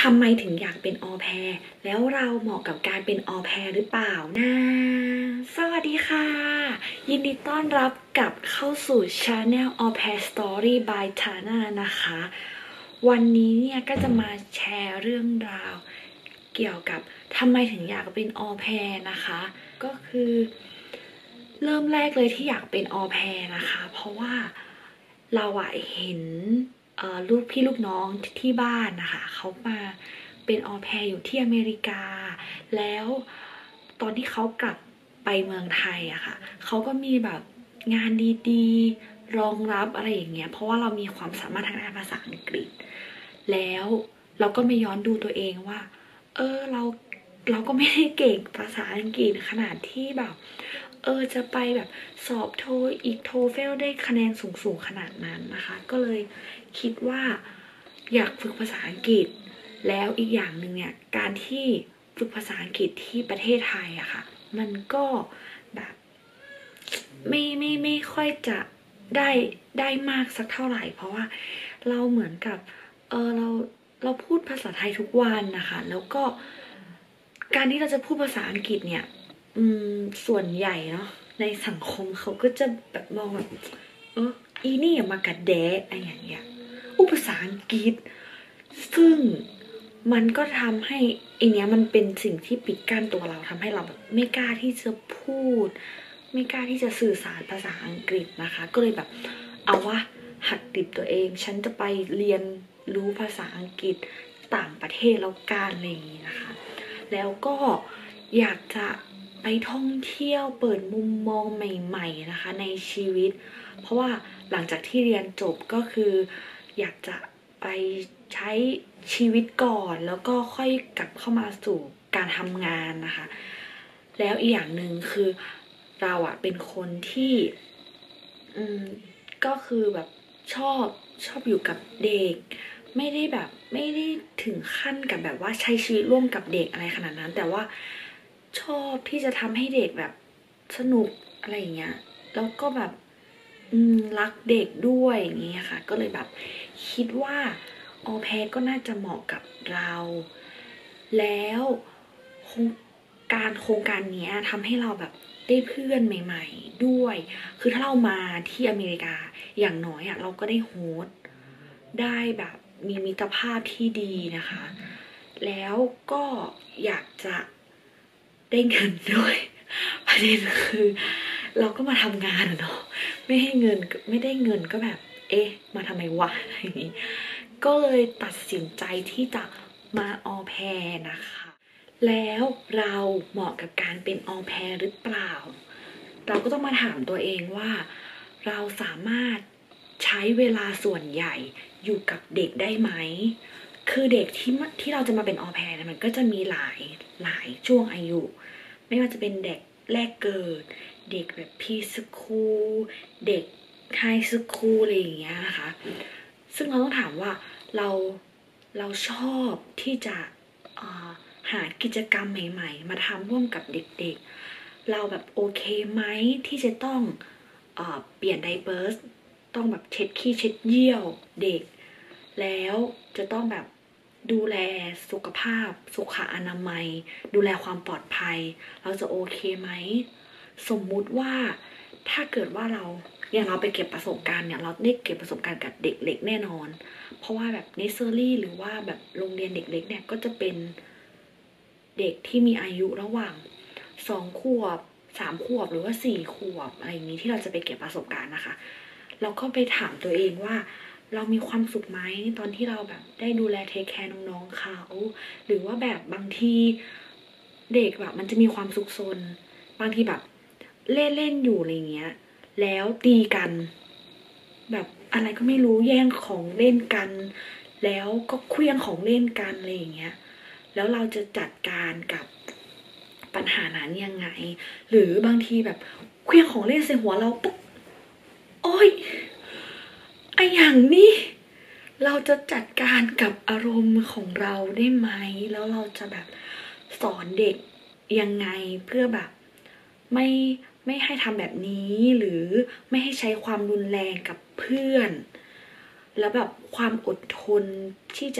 ทำไมถึงอยากเป็นออแพรแล้วเราเหมาะกับการเป็นออแพรหรือเปล่านะสวัสดีค่ะยินดีต้อนรับกลับเข้าสู่ Channel Au Pair Story by Tana นะคะวันนี้เนี่ยก็จะมาแชร์เรื่องราวเกี่ยวกับทำไมถึงอยากเป็นออแพรนะคะก็คือเริ่มแรกเลยที่อยากเป็นออแพรนะคะเพราะว่าเราเห็นลูกพี่ลูกน้องที่บ้านนะคะเขามาเป็นออแพรอยู่ที่อเมริกาแล้วตอนที่เขากลับไปเมืองไทยอะค่ะเขาก็มีแบบงานดีๆรองรับอะไรอย่างเงี้ยเพราะว่าเรามีความสามารถทางด้านภาษาอังกฤษแล้วเราก็ไม่ย้อนดูตัวเองว่าเราก็ไม่ได้เก่งภาษาอังกฤษขนาดที่แบบจะไปแบบสอบโทอีกโทเฟลได้คะแนนสูงๆขนาดนั้นนะคะก็เลยคิดว่าอยากฝึกภาษาอังกฤษแล้วอีกอย่างหนึ่งเนี่ยการที่ฝึกภาษาอังกฤษที่ประเทศไทยอะค่ะมันก็แบบไม่ค่อยจะได้มากสักเท่าไหร่เพราะว่าเราเหมือนกับเราพูดภาษาไทยทุกวันนะคะแล้วก็การที่เราจะพูดภาษาอังกฤษเนี่ยส่วนใหญ่เนาะในสังคมเขาก็จะแบบมองแบบอีนี่อย่ามากัดแดะอะไรอย่างเงี้ยภาษาอังกฤษซึ่งมันก็ทำให้ไอเนี้ยมันเป็นสิ่งที่ปิดกั้นตัวเราทำให้เราแบบไม่กล้าที่จะพูดไม่กล้าที่จะสื่อสารภาษาอังกฤษนะคะก็เลยแบบเอาวะหักดิบตัวเองฉันจะไปเรียนรู้ภาษาอังกฤษต่างประเทศแล้วกันอะไรอย่างนี้นะคะแล้วก็อยากจะไปท่องเที่ยวเปิดมุมมองใหม่ๆนะคะในชีวิตเพราะว่าหลังจากที่เรียนจบก็คืออยากจะไปใช้ชีวิตก่อนแล้วก็ค่อยกลับเข้ามาสู่การทำงานนะคะแล้วอีกอย่างหนึ่งคือเราเป็นคนที่ก็คือแบบชอบอยู่กับเด็กไม่ได้ถึงขั้นกับแบบว่าใช้ชีวิตร่วมกับเด็กอะไรขนาดนั้นแต่ว่าชอบที่จะทำให้เด็กแบบสนุกอะไรอย่างเงี้ยแล้วก็แบบรักเด็กด้วยอย่างเงี้ยค่ะก็เลยแบบคิดว่าออแพรก็น่าจะเหมาะกับเราแล้วโครงการนี้ทำให้เราแบบได้เพื่อนใหม่ๆด้วยคือถ้าเรามาที่อเมริกาอย่างน้อยเราก็ได้โฮสต์ได้แบบมีมิตรภาพที่ดีนะคะแล้วก็อยากจะได้เงินด้วยประเด็นคือเราก็มาทำงานเนาะไม่ได้เงินก็แบบมาทำไมวะอะไรอย่างนี้ก็เลยตัดสินใจที่จะมาออแพรนะคะแล้วเราเหมาะกับการเป็นออแพรหรือเปล่าเราก็ต้องมาถามตัวเองว่าเราสามารถใช้เวลาส่วนใหญ่อยู่กับเด็กได้ไหมคือเด็กที่เราจะมาเป็นออแพรเนี่ยมันก็จะมีหลายช่วงอายุไม่ว่าจะเป็นเด็กแรกเกิดเด็กแบบพรีสคูลเด็กไฮสคูลอะไรอย่างเงี้ยนะคะซึ่งเราต้องถามว่าเราชอบที่จะหากิจกรรมใหม่ๆมาทำร่วมกับเด็กๆเราแบบโอเคไหมที่จะต้องเปลี่ยนไดเปอร์สต้องแบบเช็ดขี้เช็ดเยี่ยวเด็กแล้วจะต้องแบบดูแลสุขภาพสุขอนามัยดูแลความปลอดภัยเราจะโอเคไหมสมมุติว่าถ้าเกิดว่าเราไปเก็บประสบการณ์เนี่ยเราได้เก็บประสบการณ์กับเด็กเล็กแน่นอนเพราะว่าแบบเนเซอรี่หรือว่าแบบโรงเรียนเด็กเล็กเนี่ยก็จะเป็นเด็กที่มีอายุระหว่าง2 ขวบ3 ขวบหรือว่า4 ขวบอะไรอย่างนี้ที่เราจะไปเก็บประสบการณ์นะคะเราก็ไปถามตัวเองว่าเรามีความสุขไหมตอนที่เราแบบได้ดูแลเทคแคร์น้องๆเขาหรือว่าแบบบางทีเด็กแบบมันจะมีความสุขซนบางทีแบบเล่นอยู่อะไรเงี้ยแล้วตีกันแบบอะไรก็ไม่รู้แย่งของเล่นกันแล้วก็เคลื่องของเล่นกันอะไรอย่างเงี้ยแล้วเราจะจัดการกับปัญหานั้นยังไงหรือบางทีแบบเคลื่องของเล่นใส่หัวเราปุ๊บโอ๊ยไออย่างนี้เราจะจัดการกับอารมณ์ของเราได้ไหมแล้วเราจะแบบสอนเด็กยังไงเพื่อแบบไม่ให้ทำแบบนี้หรือไม่ให้ใช้ความรุนแรงกับเพื่อนแล้วแบบความอดทนที่จะ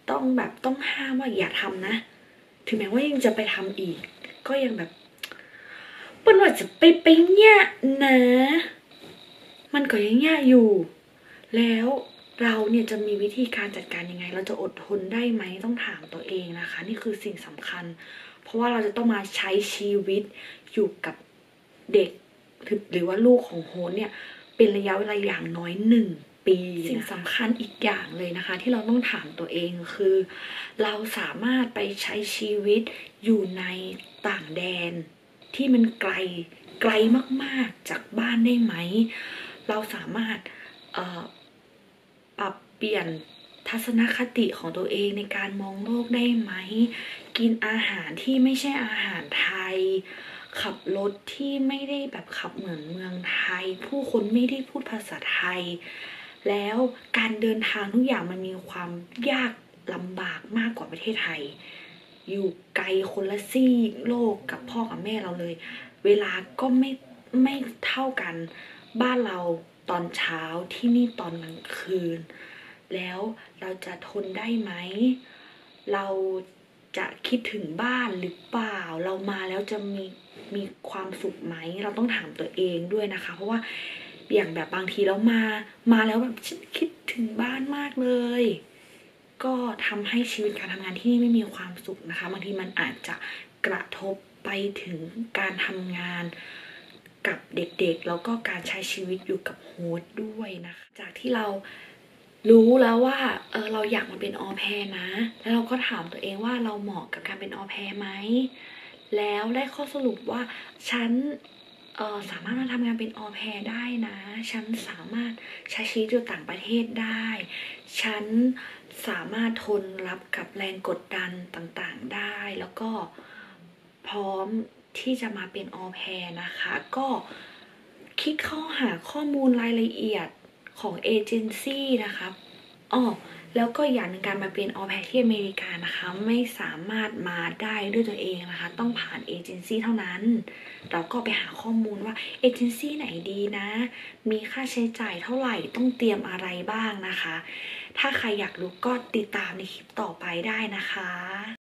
ต้องห้ามว่าอย่าทำนะถึงแม้ว่ายังจะไปทำอีกก็ยังแบบเปิ้ลว่าจะไปเนี่ยนะมันก็ยังยากอยู่แล้วเราเนี่ยจะมีวิธีการจัดการยังไงเราจะอดทนได้ไหมต้องถามตัวเองนะคะนี่คือสิ่งสำคัญเพราะว่าเราจะต้องมาใช้ชีวิตอยู่กับเด็กหรือว่าลูกของโฮสเนี่ยเป็นระยะเวลาอย่างน้อย1 ปีสิ่งสำคัญอีกอย่างเลยนะคะที่เราต้องถามตัวเองคือเราสามารถไปใช้ชีวิตอยู่ในต่างแดนที่มันไกลมากๆจากบ้านได้ไหมเราสามารถปรับเปลี่ยนทัศนคติของตัวเองในการมองโลกได้ไหมกินอาหารที่ไม่ใช่อาหารไทยขับรถที่ไม่ได้แบบขับเหมือนเมืองไทยผู้คนไม่ได้พูดภาษาไทยแล้วการเดินทางทุกอย่างมันมีความยากลำบากมากกว่าประเทศไทยอยู่ไกลคนละซีกโลกกับพ่อกับแม่เราเลยเวลาก็ไม่เท่ากันบ้านเราตอนเช้าที่นี่ตอนกลางคืนแล้วเราจะทนได้ไหมเราจะคิดถึงบ้านหรือเปล่าเรามาแล้วจะมีความสุขไหมเราต้องถามตัวเองด้วยนะคะเพราะว่าอย่างแบบบางทีเรามาแล้วแบบฉันคิดถึงบ้านมากเลยก็ทำให้ชีวิตการทำงานที่นี่ไม่มีความสุขนะคะบางทีมันอาจจะกระทบไปถึงการทำงานกับเด็กๆแล้วก็การใช้ชีวิตอยู่กับโฮสต์ด้วยนะคะจากที่เรารู้แล้วว่าเราอยากมาเป็นออแพร์นะแล้วเราก็ถามตัวเองว่าเราเหมาะกับการเป็นออแพร์ไหมแล้วได้ข้อสรุปว่าฉันสามารถมาทำงานเป็นออแพร์ได้นะฉันสามารถใช้ชีวิตอยู่ต่างประเทศได้ฉันสามารถทนรับกับแรงกดดันต่างๆได้แล้วก็พร้อมที่จะมาเป็นออแพร์นะคะก็คลิกเข้าหาข้อมูลรายละเอียดของเอเจนซี่นะคะแล้วก็อย่างหนึ่งการมาเป็นออแพร์ที่อเมริกานะคะไม่สามารถมาได้ด้วยตัวเองนะคะต้องผ่านเอเจนซี่เท่านั้นเราก็ไปหาข้อมูลว่าเอเจนซี่ไหนดีนะมีค่าใช้จ่ายเท่าไหร่ต้องเตรียมอะไรบ้างนะคะถ้าใครอยากรู้ก็ติดตามในคลิปต่อไปได้นะคะ